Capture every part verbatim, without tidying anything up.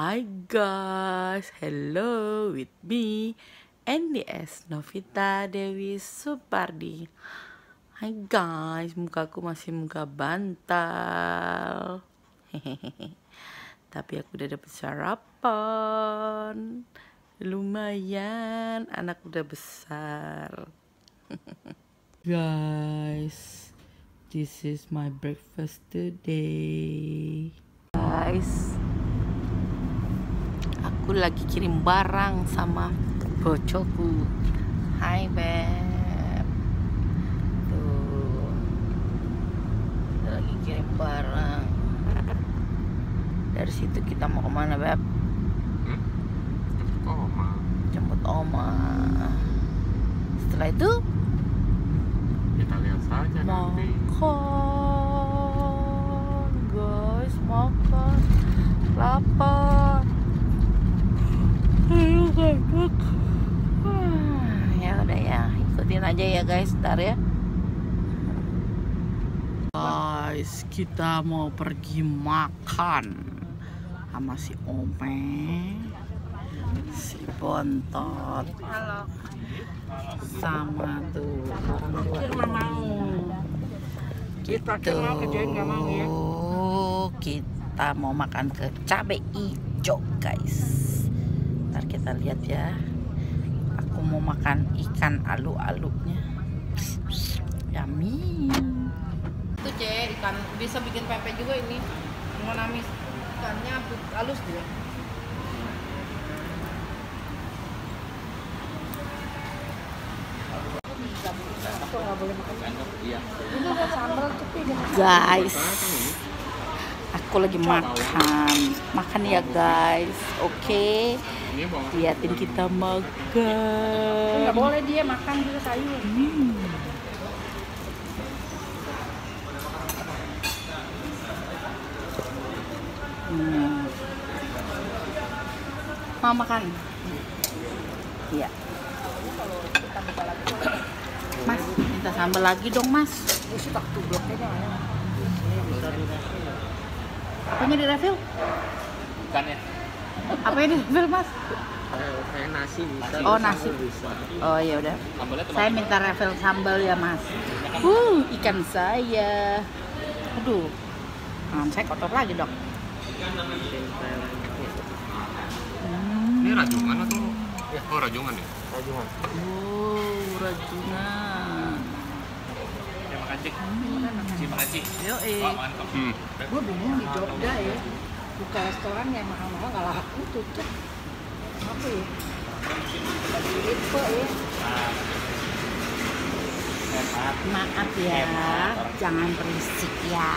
Hi guys, hello with me N D S Novita Dewi Supardi. Hai guys, mukaku masih muka bantal. Hehehe. Tapi aku udah dapet sarapan. Lumayan, anak udah besar. Guys, this is my breakfast today. Guys, aku lagi kirim barang sama bocokku. Hai Beb. Tuh, kita lagi kirim barang. Dari situ kita mau kemana Beb? Hmm? Oma. Jemput Oma. Setelah itu Kita lihat saja nanti. makan, guys, makan. Lapar. Ayo kantuk. Ya udah ya, ikutin aja ya guys, ntar ya. Guys, kita mau pergi makan sama si Ome, si Bontot, sama tuh orang mau. Kita mau kerjain nggak mau ya? Kita mau makan ke cabe ijo guys. Ntar kita lihat ya. Aku mau makan ikan alu-alunya. Yummy. Itu C, ikan bisa bikin pepes juga ini. Mau namis ikannya halus dia. Guys, aku lagi makan. Makan ya guys. Oke. Liatin kita makan. Nggak boleh dia makan juga sayur. Hmm. Hmm. Mau makan? Iya. Mas, minta sambal lagi dong mas. Isi tak tuh bloknya ya. Apanya di refill? Ikannya. Apa yang di refill mas? Kayak nasi bisa. Oh nasi. Bisa. Oh ya udah. Saya minta refill sambal ya mas. Uh, ikan saya. Aduh, tangan saya kotor lagi dong. Hmm. Ini rajungan atau? Oh rajungan ya. Rajungan. Oh rajungan. Ya makan cik. Si makan cik. Yo eh. Hmm. Gue bingung di Jogja ya. Buka restoran yang mahal-mahal nggak laku tutup. Apa ya? Lagi info ya. Maaf ya, jangan berisik ya.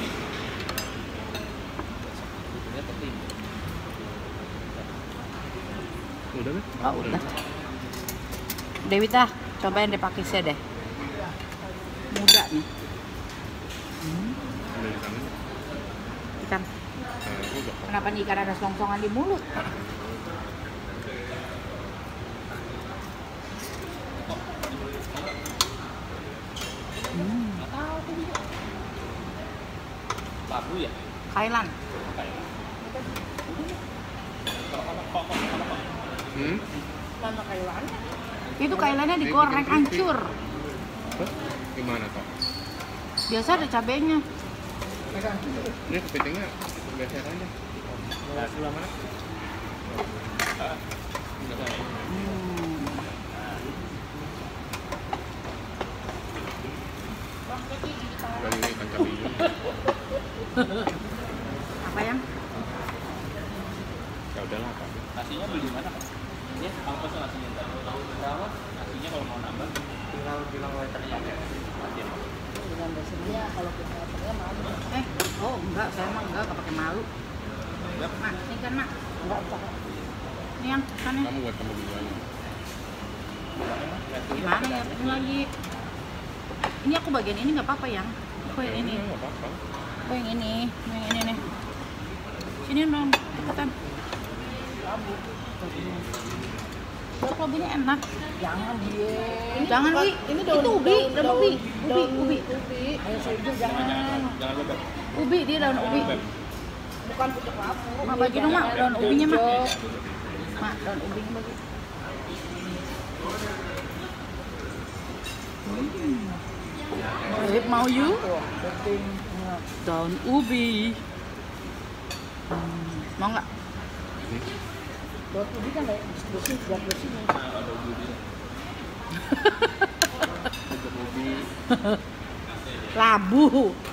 Udah kan? Oh udah. Dewi tah, cobain deh pakisnya deh. Muda nih. Hmm. Udah di sana. Ikan. Eh, udah. Kenapa nih ikan ada selongsongan di mulut? Hmm. Labu ya? Thailand. Hmm? Mana kailannya? Itu kailannya digoreng hancur. Hah? Gimana toh? Biasa ada cabenya. Ini kepitingnya geser aja. Nah, sebelah mana? Hmm. Kali ini ikan cabai hijau. Apa yang? Ya udahlah Pak. Nasinya beli di mana? Ya, aku pesen nasinya ntar. Berapa? Nasinya kalau mau nambah, tinggal bilang waiternya aja. Aja. Dengan biasanya kalau kita ordernya malu. Eh, oh enggak, saya mah enggak, enggak pakai malu. Mak, ini kan mak. Enggak usah. Ini yang ikannya. Kamu buat kamu dulu aja. Gimana ya? Ini lagi. Ini aku bagian ini nggak apa-apa yang. Aku yang ini. Nggak apa-apa. Aku yang ini. Yang ini nih. Sini dong, cepetan. Buat labunya enak. Jangan dia. Jangan wi. Ini Itu ubi, daun ubi. Ubi, ubi. Ubi. Ayo saya jangan. Jangan bebek. Ubi dia daun ubi. Ini Bukan pucuk labu. Mak bagi dong mak, daun ubinya mak. Mak, daun ubinya bagi. Hmm. Mau you? Daun ubi. Hmm. Mau nggak? Daun ubi kan kayak bersih, buat bersih. Ada ubi. Ada ubi. Labu.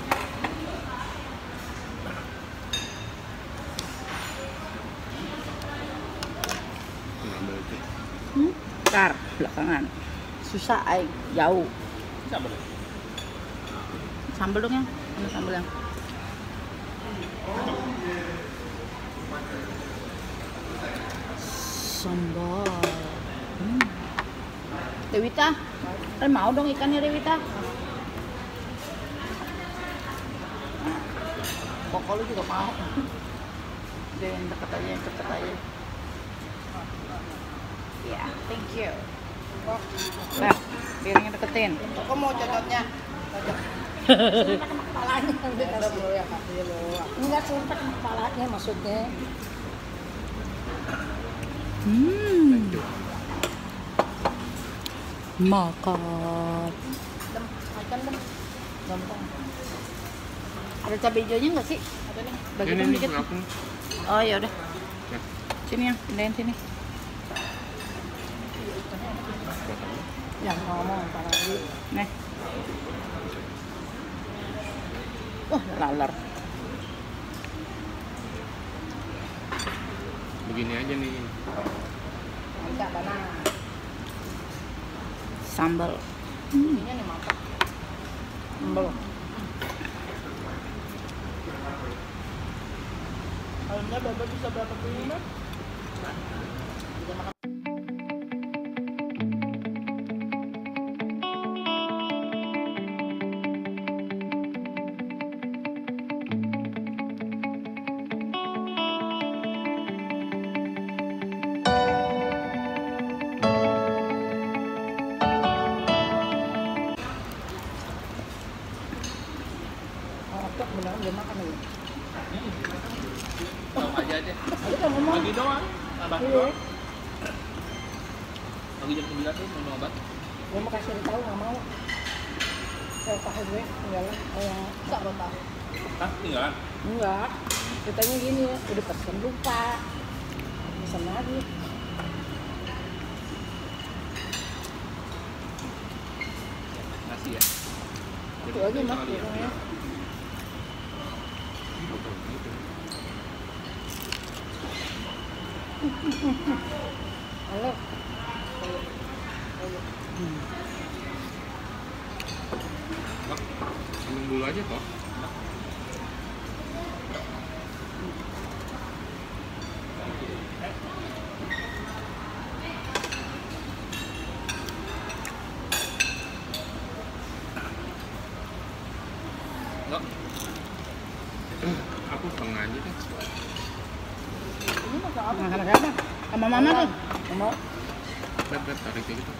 Hmm? Bentar, belakangan. Susah, ay, jauh. Sambal. Sambal dong ya, mana sambal yang? Sambal. Hmm. Dewita, kan mau dong ikannya Dewita. Pokok lu juga mau. Dia yang deket aja, yang deket aja. Ya, thank you. Nah, piringnya deketin. Kok mau cocoknya? Cocok. Sumpah sama kepalanya. Ada bro ya kak. Enggak sumpah sama kepalanya maksudnya. Hmm. Makan. Dem, makan dem. Gampang. Ada cabai hijaunya nggak sih? Ada nih. Bagi Ini dong nih, dikit. aku. Oh ya udah. Ya. Sini yang pindahin sini. Yang ngomong para lagi. Nih. Wah, laler. Begini aja nih. Enggak tanah. Sambal. Ini nih masak. Sambal. Kalau enggak Baba bisa berapa puluh? Otak beneran dia makan ya. Tahu aja deh. Ada kan ngomong. Pagi doang. Abah Iya. doang. Pagi jam sembilan tuh minum obat. Gue mau kasih tahu nggak mau. Saya tahu gue tinggalan. Oh yang enggak lo tahu. Hah? Tinggalan? Enggak. Ceritanya gini, udah pesen lupa. Pesen lagi. Nasi ya? Itu aja mas, biasanya. Halo. Minum dulu aja kok. Enggak. Aku setengah aja deh. Ini masak apa? Nah, sama siapa? Sama mama tuh. Mau? Bet, bet, tarik kayak gitu.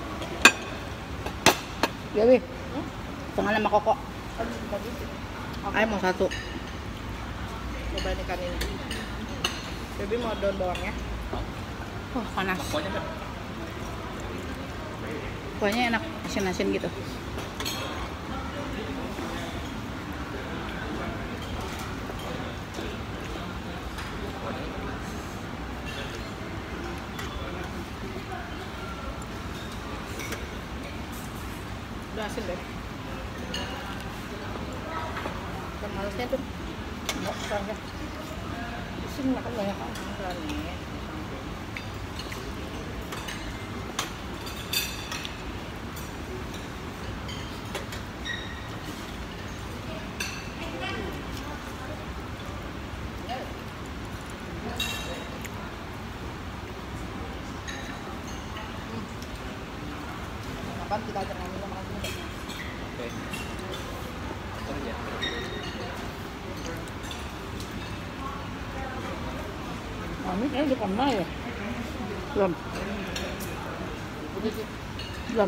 Ya, Wi. Setengah sama koko. Aduh, tadi. Ayo mau satu. Cobain ikan ini. Baby mau daun bawangnya. Wah, panas. Pokoknya kan. Kuahnya enak, asin-asin gitu. Udah asin deh. Dan malesnya tuh. Enggak, enggak. Di sini makan banyak kan. Berani. Kapan kita ajak ngomong sama kamu? Oke. Terus ya. Mami kayaknya udah pernah ya. Belum. Belum.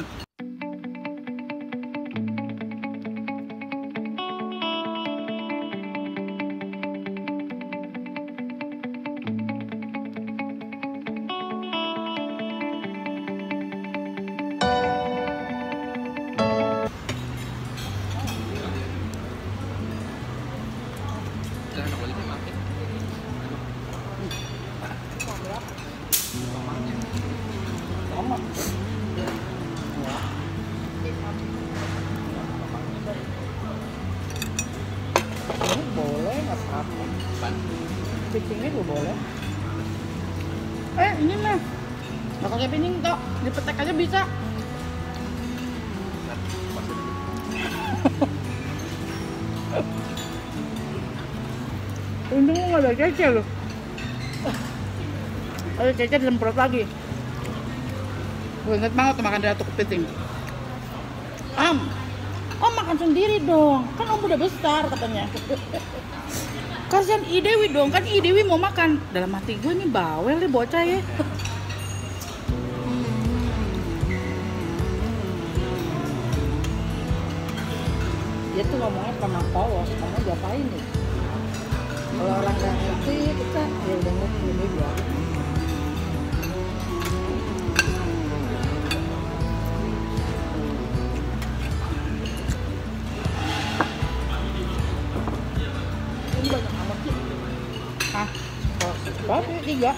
Pincingnya juga boleh. Eh, ini mah nggak pakai pincing kok, dipetek aja bisa. Untung nggak ada cece loh. Ada cece disemprot lagi. Gue inget banget tuh makan dari satu kepiting. Am, om makan sendiri dong, kan om udah besar katanya. Kasian Idewi dong, kan Idewi mau makan. Dalam hati gue ini bawel nih bocah ya. Dia tuh ngomongnya pernah polos, kamu diapain nih? Kalau orang nggak ngerti kita ya udah ngerti ini dia. Ini banyak amat sih. Ah, Berapa? Tiga.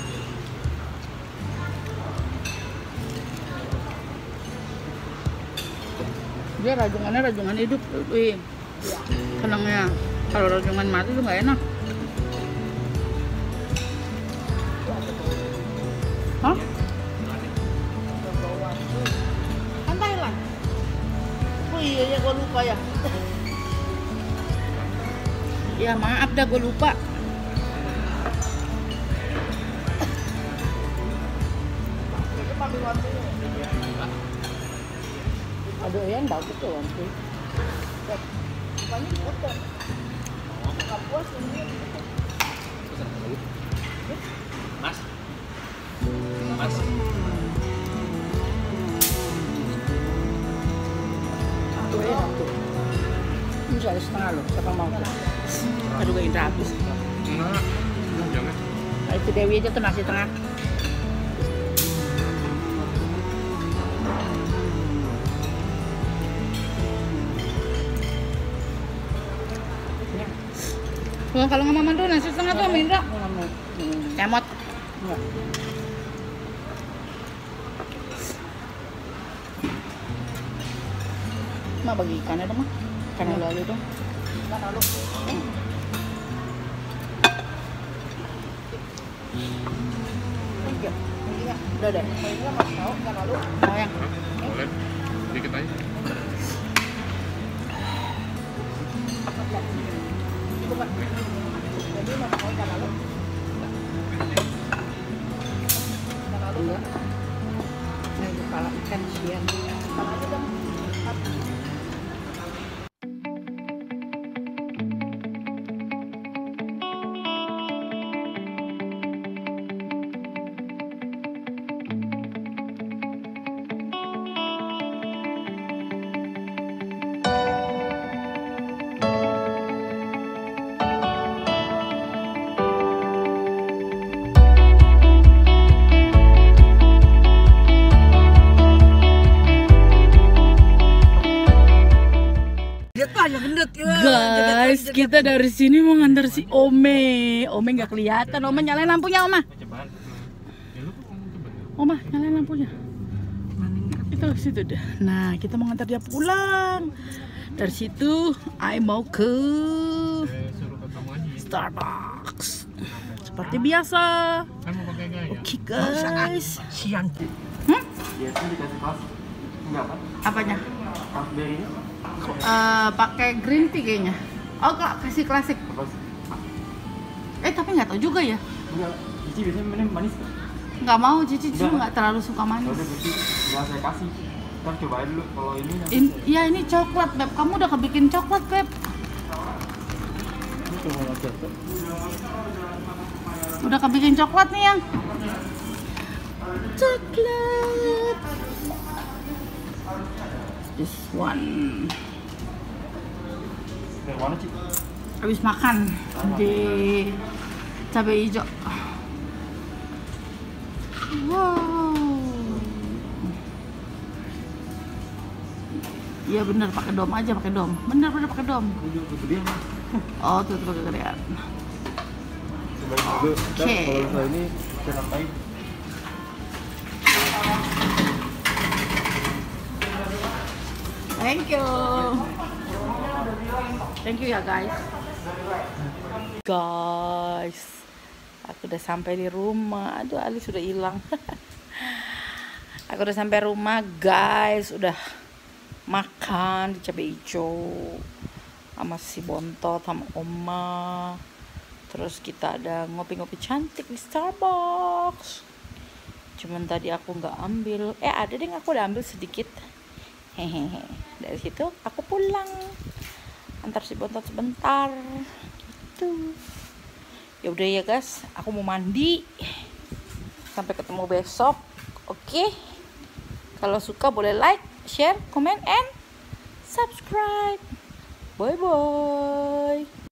dia rajungannya rajungan hidup, wih, senangnya. Kalau rajungan mati tuh nggak enak. Hah? Kan Thailand. Oh iya ya, gue lupa ya. Ya maaf dah, gue lupa. Ada yang tahu betul nanti. Banyak foto. Nggak puas ini. Mas. Mas. Satu ya satu. Ini soal setengah loh. Siapa mau? Aduh, gak Indra habis. Enggak. Jangan. Nah, itu Dewi aja tuh nasi tengah. Nah, kalau nggak Mama tuh nasi setengah tuh sama Indra. Kemot. Enggak. Ma bagi ikannya dong, Ma. Ikan yang lalu dong. Ikan lalu. Tiga. Tiga. Udah deh. Ini mas tahu ikan lalu. Mau yang Boleh. Dikit aja. Itu kan. Jadi mas tahu ikan lalu. Ikan lalu enggak. Nah, itu kepala ikan siang. Kepala aja dong. Guys, kita dari sini mau nganter si Ome. Ome nggak kelihatan. Ome nyalain lampunya, Oma. Oma, nyalain lampunya. Itu situ dah. Nah, kita mau ngantar dia pulang. Dari situ, I mau ke Starbucks. Seperti biasa. Oke, guys. Siang. Hmm? Biasanya dikasih kelas enggak kan? Apanya? Raspberry-nya Eh, pakai green tea kayaknya. Oh, kak kasih klasik. apa sih? Eh, tapi nggak tahu juga ya. Enggak, Cici biasanya minum manis kan? Nggak mau, Cici Udah. nggak terlalu suka Ya manis. udah berarti enggak saya kasih. Ntar cobain dulu kalau ini nanti. In, ya ini coklat, Beb. Kamu udah kebikin coklat, Beb. Ini coba aja. Udah kebikin coklat nih yang. Coklat. This one. Dari mana, Ci? Habis makan di cabai hijau. Wow. Iya bener, pakai dom aja, pakai dom. Bener bener pakai dom. Kegedean. Oh, tuh tuh kegedean. Cobain dulu. Ntar Oke. kalau misalnya ini saya ratain. Thank you. Thank you ya guys. Guys, Aku udah sampai di rumah. Aduh, Ali sudah hilang. Aku udah sampai rumah, guys. Udah makan di cabai hijau sama si Bontot sama Oma. Terus kita ada ngopi-ngopi cantik di Starbucks. Cuman tadi aku nggak ambil. Eh ada deh, aku udah ambil sedikit. Hehehe. Dari situ aku pulang. Antar si Bontot sebentar. Gitu. Ya udah ya guys, aku mau mandi. Sampai ketemu besok. Oke. Kalau suka boleh like, share, comment, and subscribe. Bye bye.